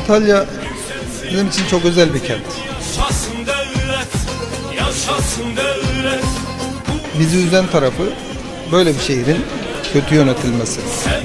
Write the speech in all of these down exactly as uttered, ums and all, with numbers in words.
Antalya bizim için çok özel bir kent. Bizi üzen tarafı böyle bir şehrin kötü yönetilmesi.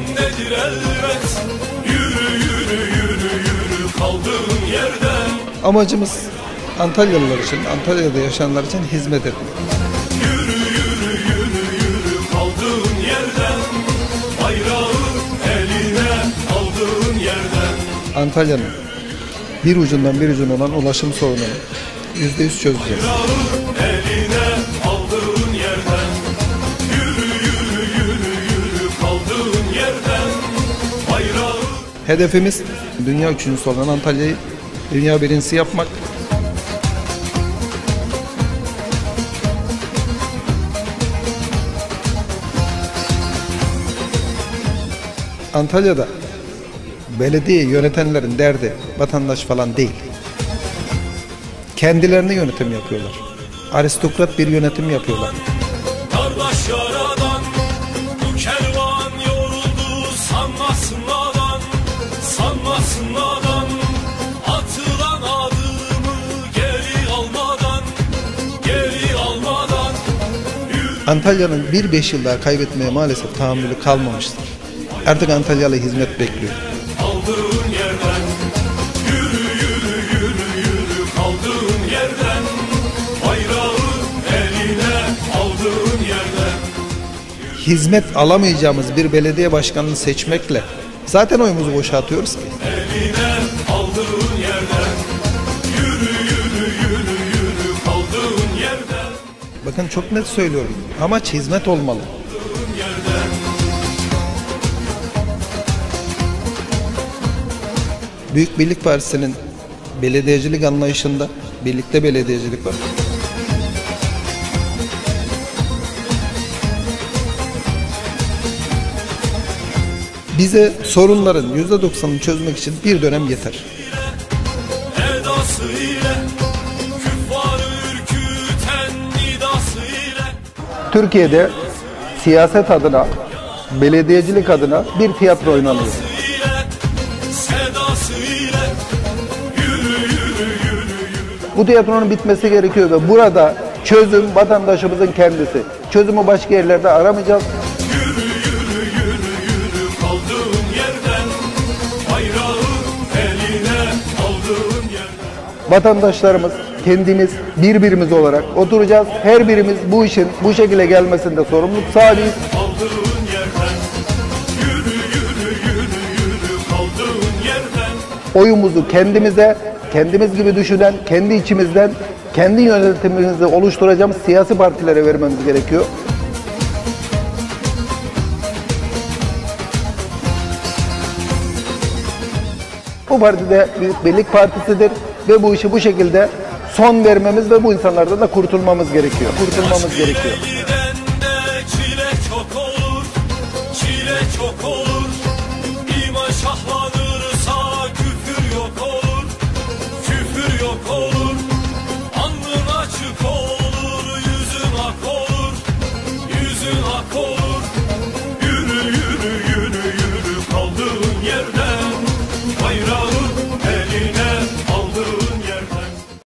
Amacımız Antalyalılar için, Antalya'da yaşayanlar için hizmet etmek. Yürü yürü yürü yürü kaldığın yerden, bayrağı eline aldığın yerden. Antalya'nın bir ucundan bir ucuna olan ulaşım sorununu yüzde yüz çözeceğiz. Bayrağı eline aldığın yerden, yürü yürü yürü yürü kaldığın yerden, bayrağı. Hedefimiz dünya üçüncüsü olan Antalya'yı dünya birincisi yapmak. Antalya'da belediye yönetenlerin derdi vatandaş falan değil. Kendilerini yönetim yapıyorlar. Aristokrat bir yönetim yapıyorlar. Kardeş yaradan, bu kervan yoruldu, sanmasınlardan, sanmasınlardan. Atılan adımı geri almadan, geri almadan. Antalya'nın bir beş yıl daha kaybetmeye maalesef tahammülü kalmamıştır. Artık Antalyalı hizmet bekliyor. Aldığın yerden, yürü yürü yürü yürü kaldığın yerden, bayrağı eline aldığın yerden. Hizmet alamayacağımız bir belediye başkanını seçmekle zaten oyumuzu boşa atıyoruz ki. Eline aldığın yerden, yürü yürü yürü yürü kaldığın yerden. Bakın çok net söylüyorum. Amaç hizmet olmalı. Büyük Birlik Partisi'nin belediyecilik anlayışında birlikte belediyecilik var. Bize sorunların yüzde doksanını çözmek için bir dönem yeter. Edası ile, küffarı ürküten nidası ile. Türkiye'de siyaset adına, belediyecilik adına bir tiyatro oynanıyor. Bu tiyatronun bitmesi gerekiyor ve burada çözüm vatandaşımızın kendisi. Çözümü başka yerlerde aramayacağız. Yürü yürü yürü yürü kaldığın yerden, bayrağı eline aldığın yerden. Vatandaşlarımız, kendimiz, birbirimiz olarak oturacağız. Her birimiz bu işin bu şekilde gelmesinde sorumluluk sahibiyiz. Aldığın yerden, yürü yürü yürü yürü kaldığın yerden. Oyumuzu kendimize, kendimiz gibi düşünen, kendi içimizden, kendi yönetimimizi oluşturacağımız siyasi partilere vermemiz gerekiyor. Bu parti de Büyük Birlik Partisi'dir ve bu işi bu şekilde son vermemiz ve bu insanlardan da kurtulmamız gerekiyor. Kurtulmamız gerekiyor. Giden de çile çok olur, çile çok olur.